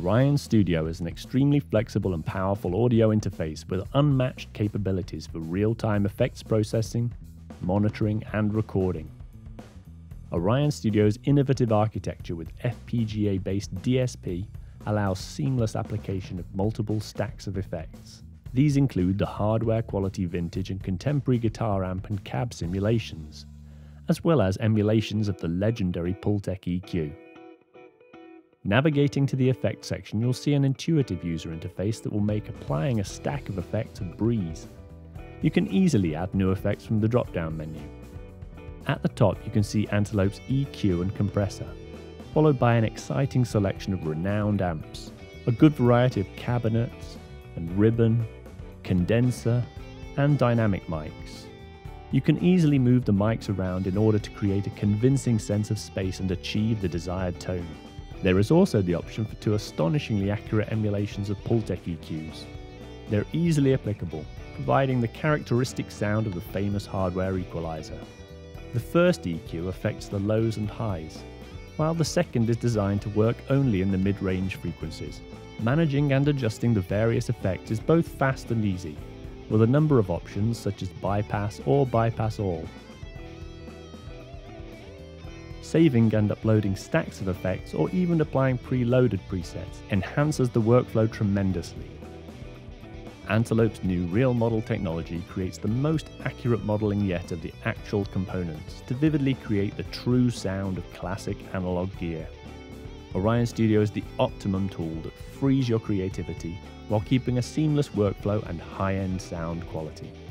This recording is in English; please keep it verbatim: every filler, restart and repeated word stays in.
Orion Studio is an extremely flexible and powerful audio interface with unmatched capabilities for real-time effects processing, monitoring, and recording. Orion Studio's innovative architecture with F P G A-based D S P allows seamless application of multiple stacks of effects. These include the hardware-quality vintage and contemporary guitar amp and cab simulations, as well as emulations of the legendary Pultec E Q. Navigating to the effects section, you'll see an intuitive user interface that will make applying a stack of effects a breeze. You can easily add new effects from the drop-down menu. At the top, you can see Antelope's E Q and compressor, followed by an exciting selection of renowned amps, a good variety of cabinets and ribbon, condenser, and dynamic mics. You can easily move the mics around in order to create a convincing sense of space and achieve the desired tone. There is also the option for two astonishingly accurate emulations of Pultec E Qs. They're easily applicable, providing the characteristic sound of the famous hardware equalizer. The first E Q affects the lows and highs, while the second is designed to work only in the mid-range frequencies. Managing and adjusting the various effects is both fast and easy, with a number of options such as bypass or bypass all. Saving and uploading stacks of effects or even applying preloaded presets enhances the workflow tremendously. Antelope's new real model technology creates the most accurate modeling yet of the actual components to vividly create the true sound of classic analog gear. Orion Studio is the optimum tool that frees your creativity while keeping a seamless workflow and high-end sound quality.